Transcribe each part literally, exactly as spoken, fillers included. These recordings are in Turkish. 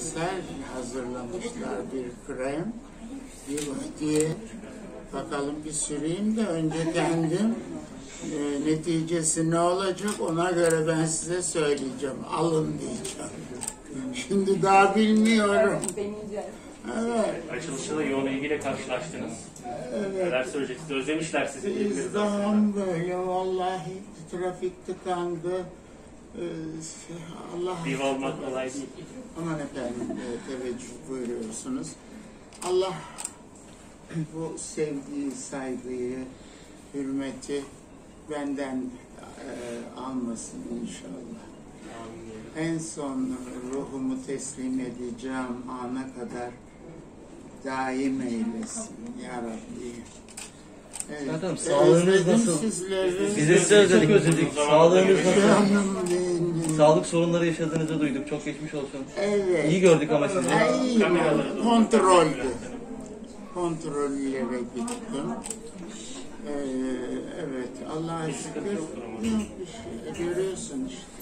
eser hazırlamışlar, bir krem, bir diye bakalım bir süreyim de önce kendim e, neticesi ne olacak ona göre ben size söyleyeceğim, alın diyeceğim. Şimdi daha bilmiyorum. Evet. Açılışta yoğun ilgiyle karşılaştınız. Evet. Neler söyleyeceksiniz? Özlemişler sizi. İzdiham böyle vallahi, trafik tıkandı. Ee, Allah Diva olmak kolay değil. aman efendim e, teveccüh buyuruyorsunuz. Allah bu sevgiyi, saygıyı, hürmeti benden e, almasın inşallah. En son ruhumu teslim edeceğim ana kadar daim eylesin ya Rabbi. Evet. Zaten sağlığınız nasıl? Sizleri. Biz de size özledik, özledik. Sağlığınız nasıl? Canım benim. Sağlık sorunları yaşadığınızı duyduk. Çok geçmiş olsun. Evet. İyi gördük ama sizi. Ay, kontroldü. Kontrollere gittim. Ee, evet, Allah'a şükür. Yok bir şey. Görüyorsun işte.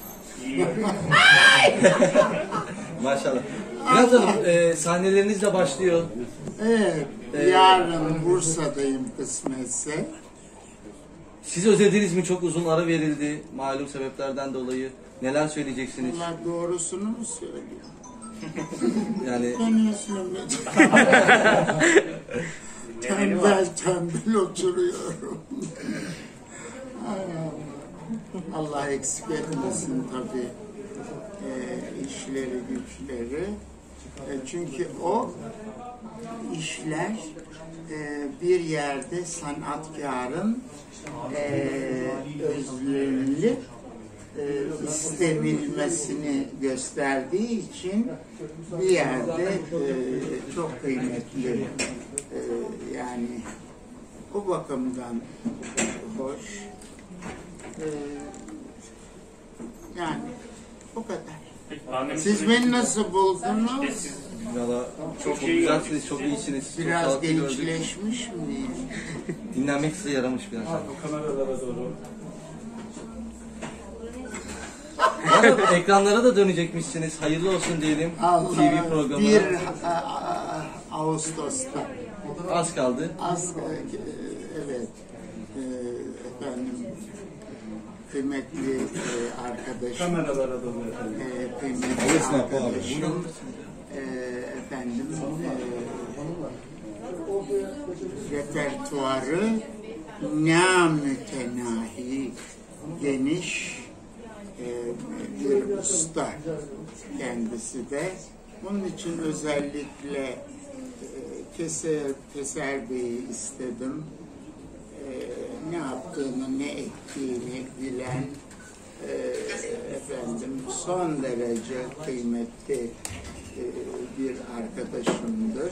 Maşallah. Bülent Hanım, e, sahneleriniz de başlıyor. Evet, yarın Bursa'dayım kısmetse. Siz özlediniz mi? Çok uzun ara verildi malum sebeplerden dolayı. Neler söyleyeceksiniz? Allah doğrusunu mu söylüyor? Yani Ben özlemedim. Tembel tembel oturuyorum. Ay Allah. Allah eksik etmesin tabii e, işleri güçleri. E, çünkü o işler e, bir yerde sanatkarın e, özlemli e, istenilmesini gösterdiği için bir yerde e, çok kıymetli. E, yani o bakımdan hoş. E, yani o kadar. Siz beni nasıl buldunuz? valla çok, çok güzelsiniz, çok iyisiniz. Çok Biraz sağlıklı gördük. gençleşmiş miyim? Dinlenmek size yaramış biraz. Kameralara doğru. Valla ekranlara da dönecekmişsiniz. Hayırlı olsun diyelim. Allah, T V programı. bir a, a, Ağustos'ta. Az kaldı. Az, e, evet. E, efendim, kıymetli e, arkadaşım. Kameralara doğru efendim. E, kıymetli arkadaşım. E, efendim, e, repertuarı namütenahi, geniş e, bir usta kendisi de. Bunun için özellikle e, Keser, Keser Bey'i istedim. E, ne yaptığını, ne ettiğini bilen e, efendim son derece kıymetli e, bir arkadaşımdır.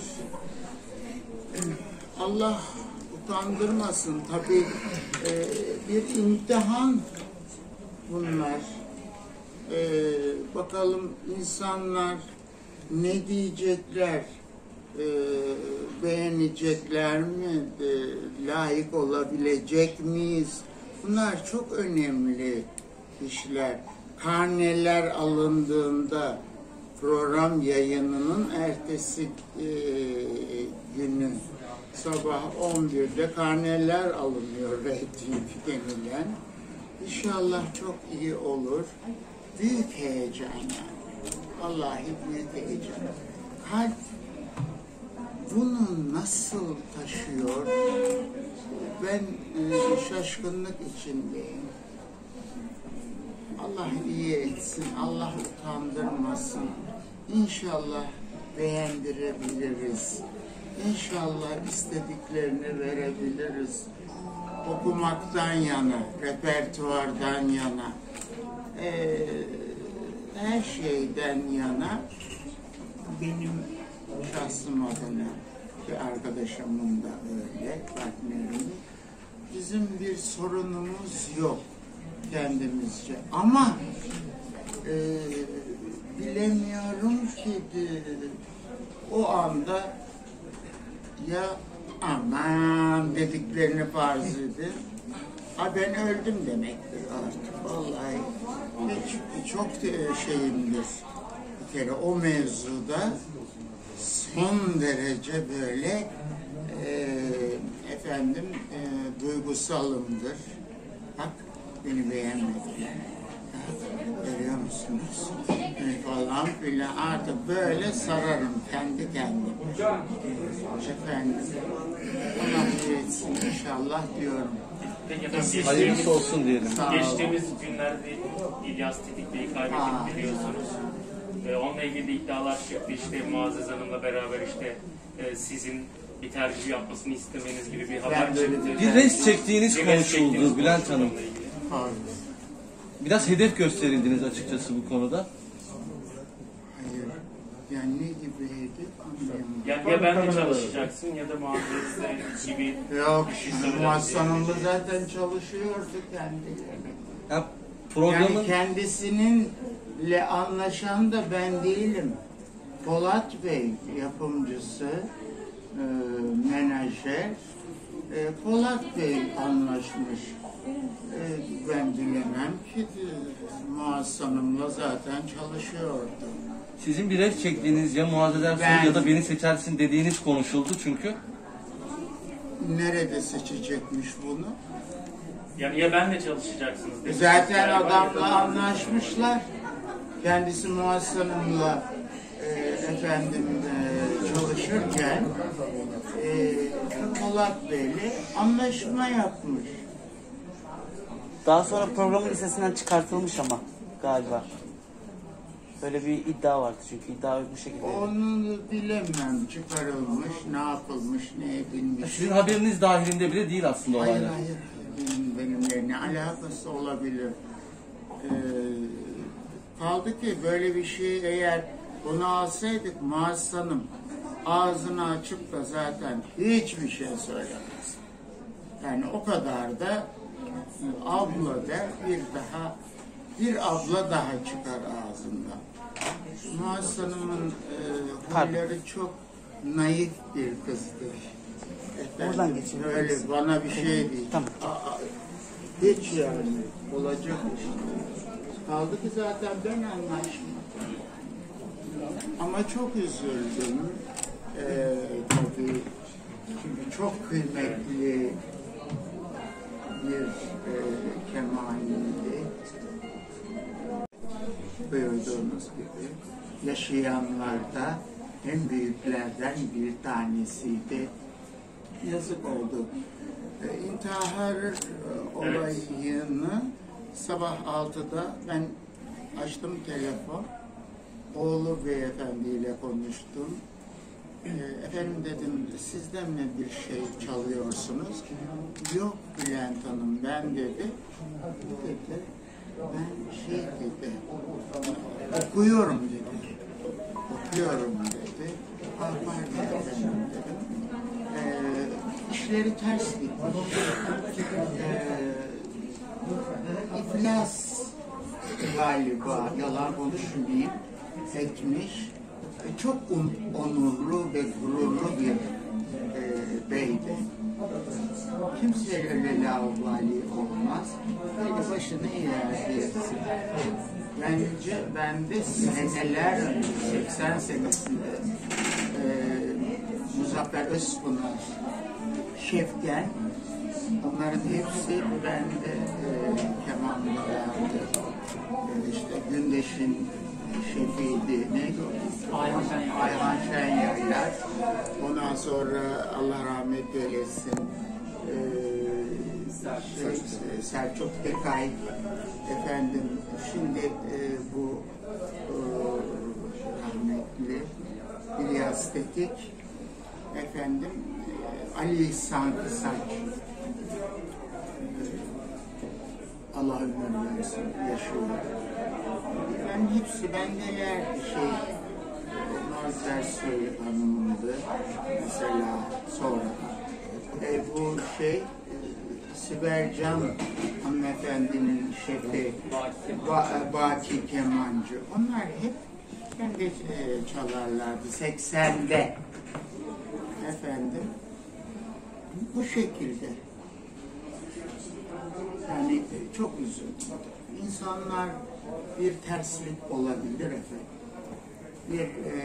Allah utandırmasın. Tabii e, bir imtihan bunlar. E, bakalım insanlar ne diyecekler? E, beğenecekler mi? E, layık olabilecek miyiz? Bunlar çok önemli işler. Karneler alındığında program yayınının ertesi e, günü sabah on birde karneler alınıyor, reyting denilen. İnşallah çok iyi olur. Büyük heyecan yani. Vallahi büyük heyecan. Kalp bunu nasıl taşıyor? Ben e, şaşkınlık içindeyim. Allah iyi etsin, Allah utandırmasın. İnşallah beğendirebiliriz. İnşallah istediklerini verebiliriz. Okumaktan yana, repertuardan yana, e, her şeyden yana benim şahsım adına bir arkadaşımın da öyle, partnerim. Bizim bir sorunumuz yok kendimizce. Ama e, bilemiyorum ki de, o anda ya aman dediklerini farz edin. Ha ben öldüm demektir artık. Vallahi hiç, çok şeyimdir. bir kere o mevzuda son derece böyle e, efendim e, duygusalımdır. Bak beni beğenmediler. Görüyor musunuz? E, falan filan artık böyle sararım kendi kendime. Efendim Allah etsin inşallah diyorum. Peki efendim, Hayırlısı geçtiğimiz, olsun diyelim. Sağ olun. geçtiğimiz günlerde İlyas Tetik Bey'i Ha. kaybettik biliyorsunuz. Ee, onunla ilgili de iddialar çıktı. İşte Muazzez Hanım'la beraber işte e, sizin bir tercih yapmasını istemeniz gibi bir haber böyle çıktı. bir- Bir res çektiğiniz Bir res çektiğiniz konuşuldu Bülent konuşuldu Hanım. onunla ilgili. Hayır. Biraz hedef gösterildiniz açıkçası bu konuda. Hayır. Yani ne gibiydi anlayamadım. Yani ya benle çalışacaksın ya da Muazzez'le gibi Yok, bir şey şimdi söyledim. Muhassanımla zaten çalışıyordu kendileri. Ya programın Yani kendisininle anlaşan da ben değilim. Polat Bey yapımcısı, e, menajer, e, Polat Bey anlaşmış. E, ben bilemem ki e, Muhassanımla zaten çalışıyordu. sizin bir res çektiğiniz ya Muazzez Ersoy Ben- ya da beni seçersin dediğiniz konuşuldu çünkü. Nerede seçecekmiş bunu? Yani ya benle çalışacaksınız dedi. Zaten Galiba adamla ya da- anlaşmışlar. Kendisi Muhassanım'la e, efendim e, çalışırken e, Polat Bey'le anlaşma yapmış. Daha sonra programın listesinden çıkartılmış ama galiba. Böyle bir iddia vardı çünkü iddia bu şekilde. Onu bilemem. Çıkarılmış, ne yapılmış, ne edilmiş. Sizin haberiniz dahilinde bile değil aslında Hayır, olaylar. hayır. Benim, benimle ne alakası olabilir? Ee, kaldı ki böyle bir şey eğer bunu alsaydık Muhassanım ağzını açıp da zaten hiçbir şey söylemez. Yani o kadar da abla der bir daha bir abla daha çıkar ağzından. Muhassanımın e, huyları çok naif bir kızdır. Efendim, Oradan geçelim. öyle bana bir şey değil. Tamam. Aa, hiç yani olacak iş değil. Kaldı ki zaten ben anlaşmadım. Ama çok üzüldüm. Ee, tabii çünkü çok kıymetli bir e, kemaniydi. Buyurduğunuz gibi yaşayanlarda en büyüklerden bir tanesiydi. Yazık oldu. E, intihar e, olayını sabah altıda ben açtım telefon. Oğlu beyefendiyle konuştum. E, efendim dedim, sizden mi bir şey çalıyorsunuz? Yok Bülent Hanım, ben dedi. Dedi, ben şey dedi, okuyorum dedi. Okuyorum dedi. Ah pardon efendim dedim. Ee, işleri ters gitmiş. Ee, iflas galiba, yalan konuşmayayım, etmiş. E, çok un, onurlu ve gururlu bir e, beydi. Kimse öyle laubali olmaz. Böyle başını eğer etsin. Bence ben de seneler önce, seksen senesinde e, Muzaffer Özpınar, Şevken, onların hepsi bende e, kemanlardı. E, işte Gündeş'in şefiydi, neydi o? Ayhan Şenyaylar. Ayhan Şenyaylar. Ondan sonra Allah rahmet eylesin. E, şey, Selçuk Tekay, efendim, şimdi e, bu e, rahmetli İlyas Tetik, efendim e, Ali İhsan Kısaç, e, Allah ömür versin, yaşıyor. Yani hepsi bendeler şey, Muazzez Ersoy Hanım'dı mesela sonra. E, bu şey Sibel Can hanımefendinin şefi ba Baki Kemancı. Onlar hep kendi e, çalarlardı seksende. Efendim bu şekilde. Yani e, çok üzüldüm. İnsanlar bir terslik olabilir efendim. bir e,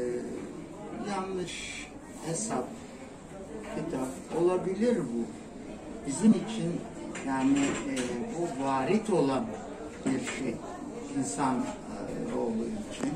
yanlış hesap, kitap olabilir bu. Bizim için yani e, bu varit olan bir şey, insan e, olduğu için.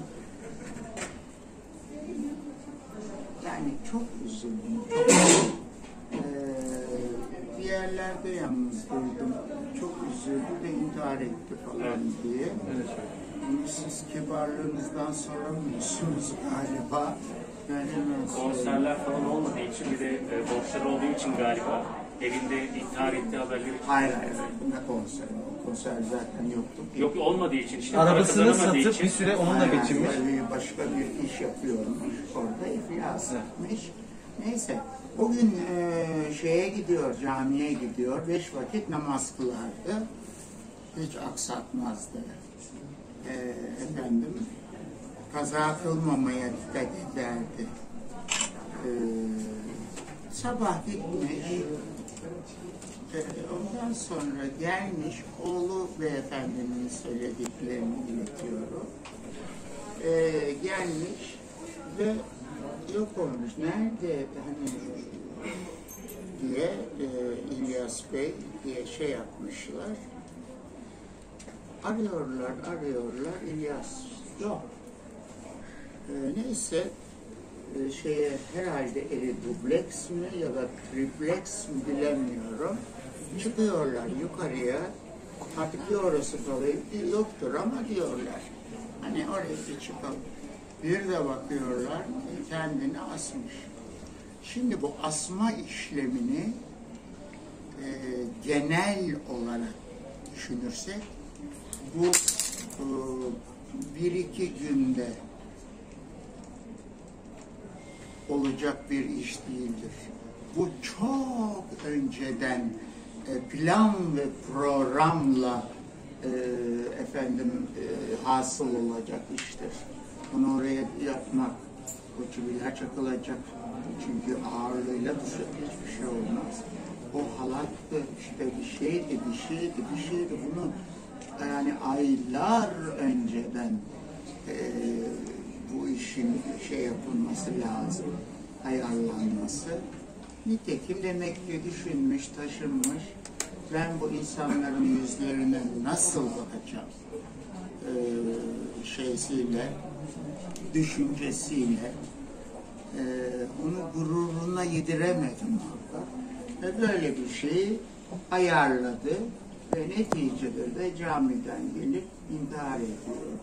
Yani çok üzüldüm. Çok, e, bir yerlerde yalnız duydum. Çok üzüldü ve intihar etti falan diye. Bunu siz kibarlığınızdan soramıyorsunuz galiba. Yani Konserler falan olmadığı için bir de e, borçları olduğu için galiba evinde intihar ettiği haberleri. Hayır hayır. Ne konser? Konser zaten yoktu. Yok olmadığı için işte Arabasını para kazanamadığı satıp için. bir süre onunla Yani geçinmiş. böyle başka bir iş yapıyormuş. Orada iflas etmiş. Neyse. Bugün e, şeye gidiyor, camiye gidiyor. Beş vakit namaz kılardı. Hiç aksatmazdı. E, efendim, kaza kılmamaya dikkat ederdi. E, sabah gitmiş. E, ondan sonra gelmiş, oğlu beyefendinin söylediklerini iletiyorum. E, gelmiş ve yok olmuş. Nerede hani diye e, İlyas Bey diye şey yapmışlar. Arıyorlar, arıyorlar. İlyas yok. E, neyse e, şeye herhalde eli dubleks mi ya da triplex mi bilemiyorum. Çıkıyorlar yukarıya. Artık bir orası dolayı yoktur ama diyorlar. Hani oraya bir çıkalım. Bir de bakıyorlar kendini asmış. Şimdi bu asma işlemini e, genel olarak düşünürsek bu e, bir iki günde olacak bir iş değildir. Bu çok önceden e, plan ve programla e, efendim e, hasıl olacak iştir. Bunu oraya yapmak, o çiviler çakılacak. Çünkü ağırlığıyla dışarı hiçbir şey olmaz. O halattı, işte bir şeydi, bir şeydi, bir şeydi. Bunu yani aylar önceden e, bu işin şey yapılması lazım, ayarlanması. Nitekim demek ki düşünmüş, taşınmış. Ben bu insanların yüzlerine nasıl bakacağım? Ee, şeysiyle, düşüncesiyle e, onu gururuna yediremedim orada. Ve böyle bir şeyi ayarladı ve neticede de camiden gelip intihar ediyor.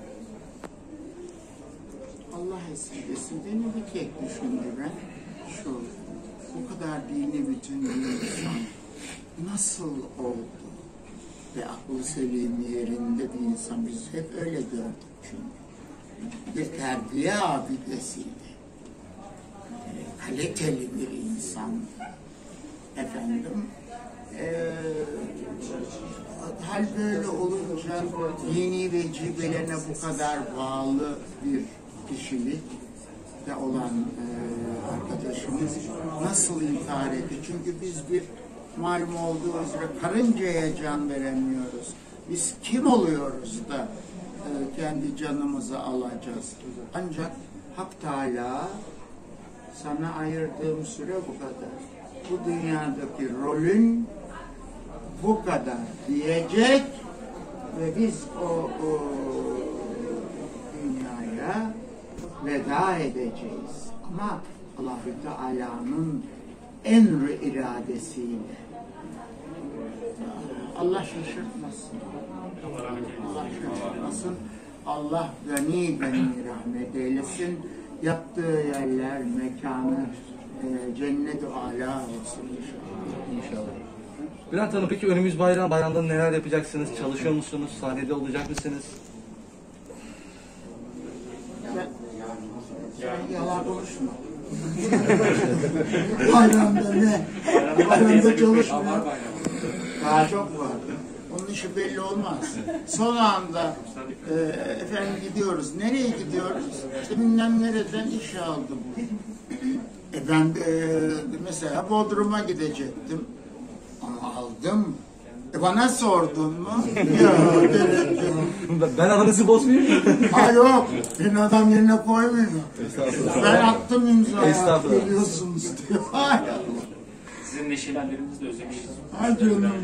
Allah esirgesin. Beni bir tek düşündüren şu, bu kadar dini bütün bir insan nasıl oldu? Ve aklı selim yerinde bir insan, biz hep öyle gördük çünkü. Bir terbiye abidesiydi. Kaliteli bir insan. Efendim, e, hal böyle olunca dini ve cibelene bu kadar bağlı bir kişilik de olan e, arkadaşımız nasıl intihar etti? Çünkü biz bir malum olduğu üzere karıncaya can veremiyoruz. Biz kim oluyoruz da e, kendi canımızı alacağız? Ancak Hak Teala sana ayırdığım süre bu kadar. Bu dünyadaki rolün bu kadar diyecek ve biz o, o dünyaya veda edeceğiz. Ama Allah-u Teala'nın emri iradesiyle. Allah şaşırtmasın. Allah şaşırtmasın. Allah gani gani rahmet eylesin. Yaptığı yerler, mekanı e, cennet-i âlâ olsun inşallah. İnşallah. Bülent Hanım, peki önümüz bayram. Bayramda neler yapacaksınız? Çalışıyor musunuz? Sahnede olacak mısınız? Sen, sen yalan konuşma. Bayramda ne? Bayramda çalışmıyor. Daha çok var. Onun işi belli olmaz. Son anda e, efendim gidiyoruz. Nereye gidiyoruz? İşte bilmem nereden iş aldı bu. E ben e, mesela Bodrum'a gidecektim. Ama aldım. E bana sordun mu? Yok, gerek yok. Ben aranızı bozmayayım. Ha yok, ben adam yerine koymuyor. Estağfurullah. Ben attım imzayı, Estağfurullah. biliyorsunuz diyor. Hay Allah. Sizin neşelerinizi de özlemişiz. Hay canım.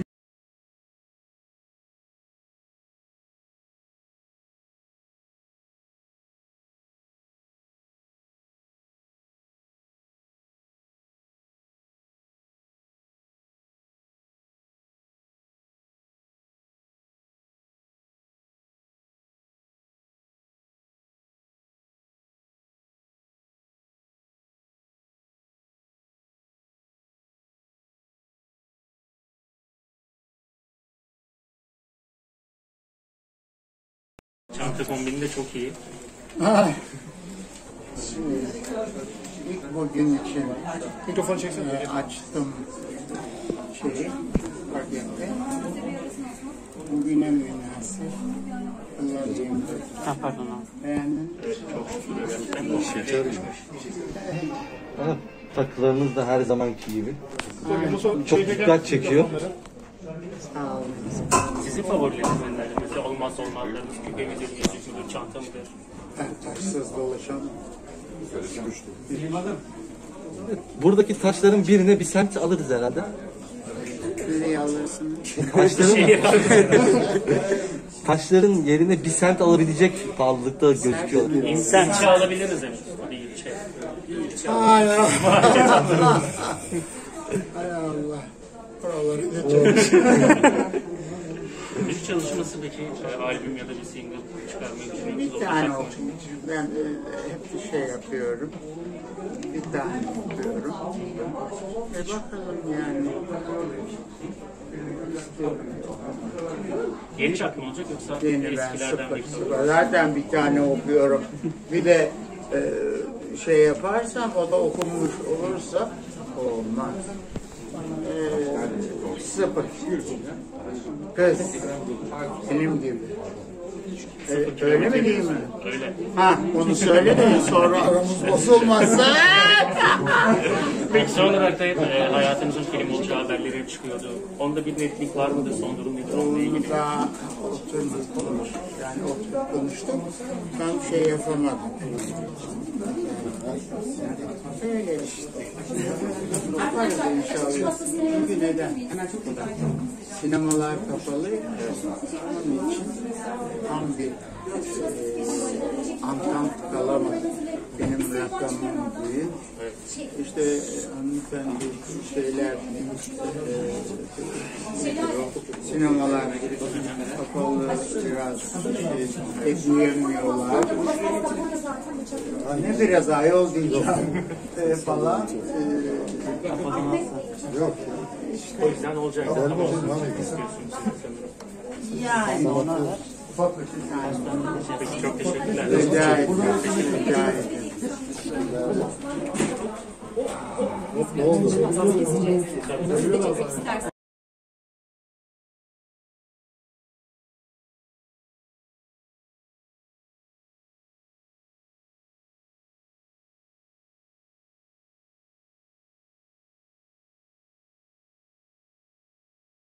Çanta kombini de çok iyi. Ay. Şimdi, ilk bugün için Mikrofon çeksene. e, açtım şeyi, paketi. Bugüne münasip kullanayım. Ha, pardon abi. Beğendin? Evet, takılarınız da her zamanki gibi. Çok Çok dikkat çekiyor. Sağ olun. Sizin favorileriniz neler? Mesela olmazsa olmazlarınız küpemidir, yüzücüdür, çanta mıdır? Ben taşsız dolaşamam. Buradaki taşların birine bir semt alırız herhalde. Nereye alırsınız? Taşların, Şey, taşların yerine bir semt alabilecek pahalılıkta gözüküyor. İnsan içi alabiliriz evet. Bir ilçe. Hay Allah. Hay Allah. Buraları geçelim. Bir çalışması peki e, albüm ya da bir single çıkarmayı düşünüyorsunuz? Bir tane olsun. Ben e, hep bir şey yapıyorum. Bir tane yapıyorum. E bakalım yani. Yeni şarkı mı olacak yoksa Yeni ben eskilerden sıfır bir sıfır. Zaten bir tane okuyorum. Bir de e, şey yaparsam o da okunmuş olursa olmaz. E, sıfır. Kız. Benim gibi. E, öyle mi değil mi? Öyle. Ha, onu söyle de sonra aramız bozulmasın. Peki son olarak da e, hayatınızın film olacağı haberleri hep çıkıyordu. Onda bir netlik var mıdır? Son durum nedir? Onunla ilgili. Onu daha oturmadık konuş. Yani oturup konuştuk. Ben şey yapamadım. Öyle işte. Yaparız inşallah. Çünkü neden? Sinemalar kapalı. Onun için tam bir e, antant kalamadı. Benim rakamım büyük. İşte e, hanımefendi şeyler e, sinemalar kapalı biraz şey, pek uyamıyorlar. Ne biraz ayol diyeceğim e, falan. E, yok. O yüzden olacak. Ama olsun istiyorsunuz sanırım. Yani ona da Peki çok teşekkürler. rica ederim. Rica ederim. Ne oldu?